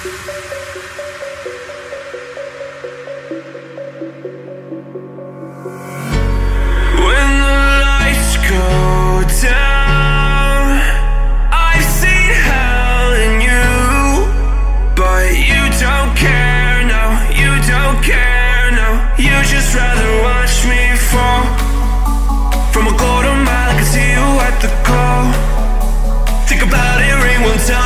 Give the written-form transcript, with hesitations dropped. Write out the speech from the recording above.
When the lights go down, I've seen hell in you, but you don't care, no, you don't care, no. You just rather watch me fall from a quarter mile. I can see you at the call. Think about it, ring one time.